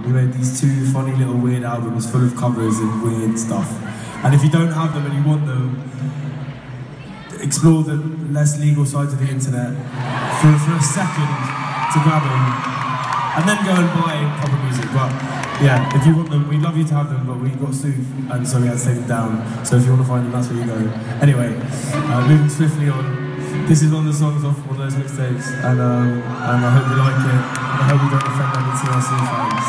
We made these two funny little weird albums full of covers and weird stuff. And if you don't have them and you want them, explore the less legal sides of the internet for a second to grab them, and then go and buy proper music. But yeah, if you want them, we'd love you to have them, but we got sued, and so we had to take them down. So if you want to find them, that's where you go. Anyway, moving swiftly on. This is one of the songs off one of those mixtapes, and I hope you like it. I hope we don't offend any TLC fans.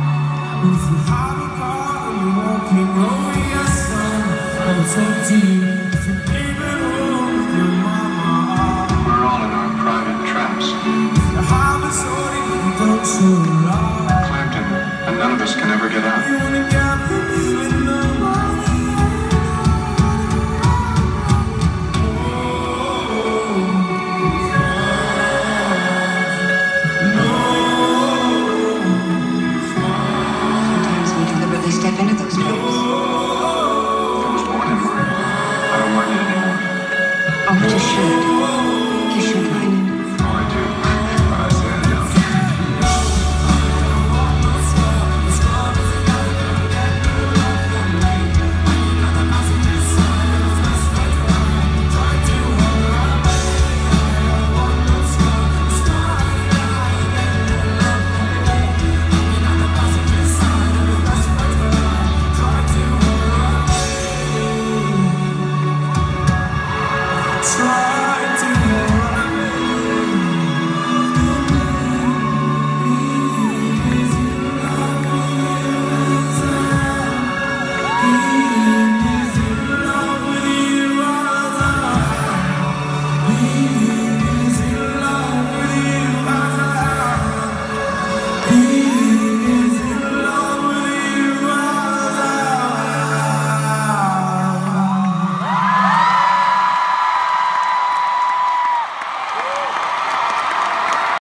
Take to you.